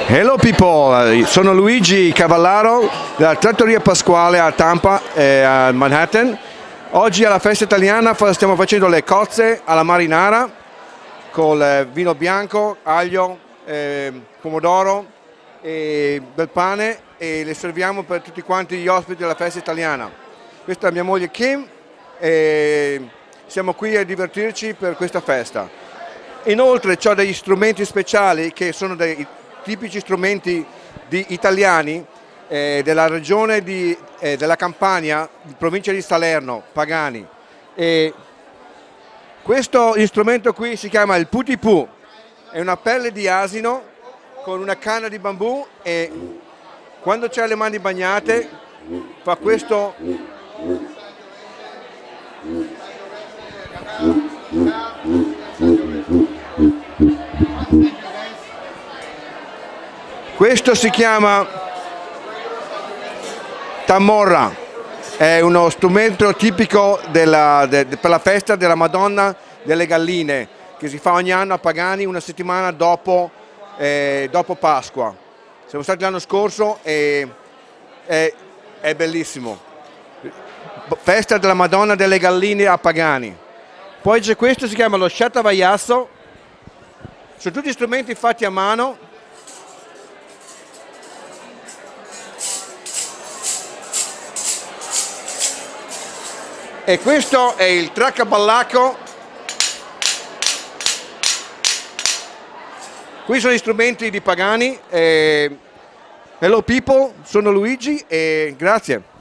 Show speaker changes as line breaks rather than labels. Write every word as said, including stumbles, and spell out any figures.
Hello people, sono Luigi Cavallaro della Trattoria Pasquale a Tampa, eh, a Manhattan. Oggi alla festa italiana stiamo facendo le cozze alla marinara con eh, vino bianco, aglio, eh, pomodoro e del pane, e le serviamo per tutti quanti gli ospiti della festa italiana. Questa è mia moglie Kim e siamo qui a divertirci per questa festa. Inoltre ho degli strumenti speciali che sono dei tipici strumenti di italiani eh, della regione di, eh, della Campania, provincia di Salerno, Pagani. E questo strumento qui si chiama il putipu, è una pelle di asino con una canna di bambù, e quando c'è le mani bagnate fa questo Questo si chiama tamorra, è uno strumento tipico della, de, per la festa della Madonna delle Galline, che si fa ogni anno a Pagani una settimana dopo, eh, dopo Pasqua. Siamo stati l'anno scorso e è, è bellissimo. Festa della Madonna delle Galline a Pagani. Poi c'è questo, si chiama lo sciatavaiasso, sono tutti strumenti fatti a mano. E questo è il traccaballaco. Qui sono gli strumenti di Pagani. Eh, hello people, sono Luigi e grazie.